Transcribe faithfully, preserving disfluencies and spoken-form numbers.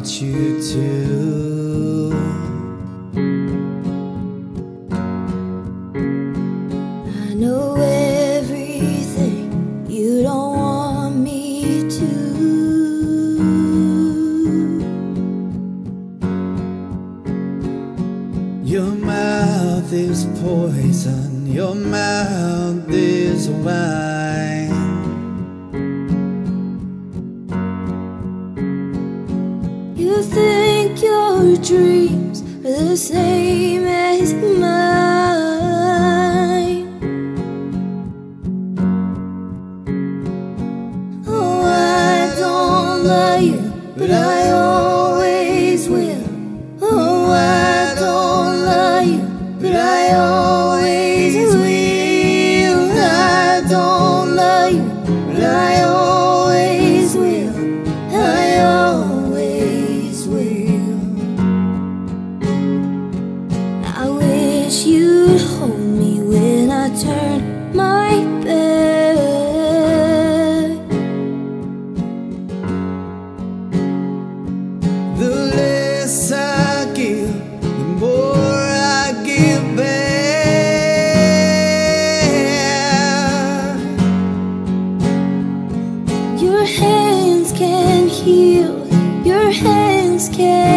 you to. I know everything you don't want me to. Your mouth is poison, your mouth is wine. You think your dreams are the same as mine. Oh, I don't love you, but I always will. Oh, I don't love you, but I always will. I don't love you, but I always will. I always will. I wish you'd hold me when I turn my back. The less I give, the more I give back. Your hands can heal, your hands can